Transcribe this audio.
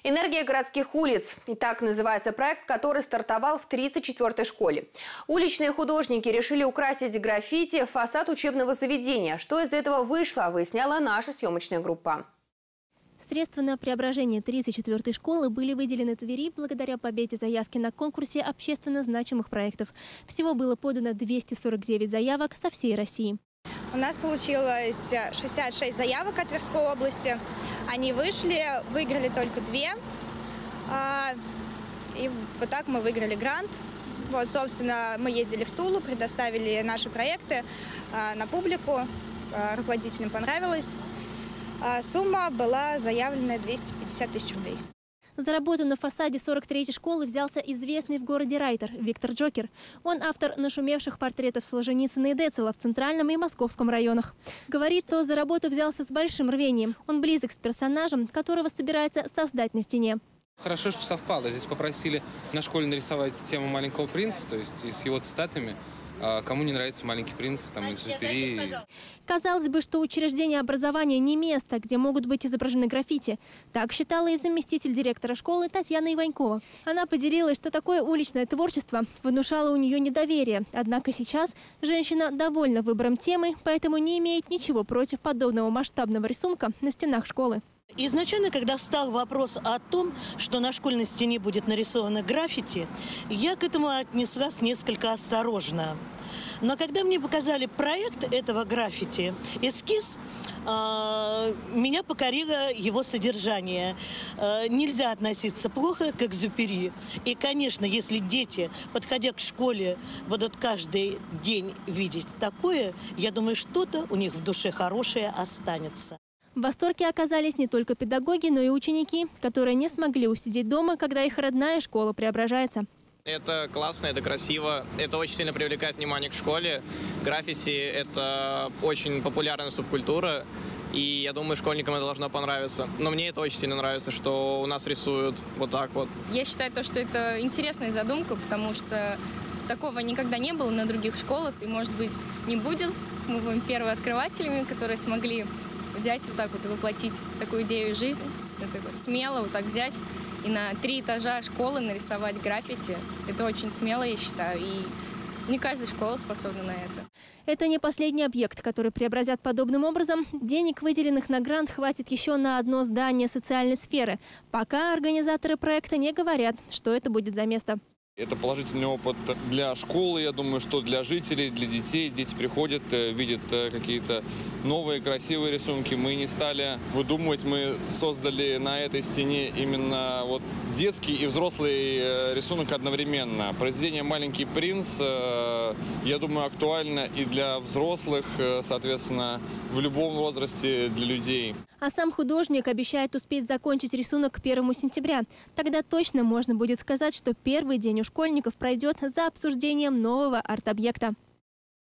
«Энергия городских улиц» – и так называется проект, который стартовал в 34-й школе. Уличные художники решили украсить граффити фасад учебного заведения. Что из этого вышло, выясняла наша съемочная группа. Средства на преображение 34-й школы были выделены Твери благодаря победе заявки на конкурсе общественно значимых проектов. Всего было подано 249 заявок со всей России. У нас получилось 66 заявок от Тверской области. Они вышли, выиграли только 2. И вот так мы выиграли грант. Вот, собственно, мы ездили в Тулу, предоставили наши проекты на публику. Руководителям понравилось. Сумма была заявлена 250 тысяч рублей. За работу на фасаде 43-й школы взялся известный в городе райтер Виктор Джокер. Он автор нашумевших портретов Солженицына и Децела в Центральном и Московском районах. Говорит, что за работу взялся с большим рвением. Он близок с персонажем, которого собирается создать на стене. Хорошо, что совпало. Здесь попросили на школе нарисовать тему «Маленького принца», то есть с его цитатами. Кому не нравится «Маленький принц», там, «Экзюпери». Казалось бы, что учреждение образования не место, где могут быть изображены граффити. Так считала и заместитель директора школы Татьяна Иванькова. Она поделилась, что такое уличное творчество внушало у нее недоверие. Однако сейчас женщина довольна выбором темы, поэтому не имеет ничего против подобного масштабного рисунка на стенах школы. Изначально, когда встал вопрос о том, что на школьной стене будет нарисовано граффити, я к этому отнеслась несколько осторожно. Но когда мне показали проект этого граффити, эскиз, меня покорило его содержание. Нельзя относиться плохо к «Экзюпери». И, конечно, если дети, подходя к школе, будут каждый день видеть такое, я думаю, что-то у них в душе хорошее останется. В восторге оказались не только педагоги, но и ученики, которые не смогли усидеть дома, когда их родная школа преображается. Это классно, это красиво, это очень сильно привлекает внимание к школе. Граффити – это очень популярная субкультура, и я думаю, школьникам это должно понравиться. Но мне это очень сильно нравится, что у нас рисуют вот так вот. Я считаю, что это интересная задумка, потому что такого никогда не было на других школах, и, может быть, не будет. Мы будем первыми открывателями, которые смогли взять вот так вот и воплотить такую идею в жизнь. Это смело вот так взять и на 3 этажа школы нарисовать граффити. Это очень смело, я считаю, и не каждая школа способна на это. Это не последний объект, который преобразят подобным образом. Денег, выделенных на грант, хватит еще на одно здание социальной сферы. Пока организаторы проекта не говорят, что это будет за место. Это положительный опыт для школы, я думаю, что для жителей, для детей. Дети приходят, видят какие-то новые красивые рисунки. Мы не стали выдумывать, мы создали на этой стене именно вот детский и взрослый рисунок одновременно. Произведение «Маленький принц», я думаю, актуально и для взрослых, соответственно, в любом возрасте для людей. А сам художник обещает успеть закончить рисунок к 1 сентября. Тогда точно можно будет сказать, что первый день у школьников пройдет за обсуждением нового арт-объекта.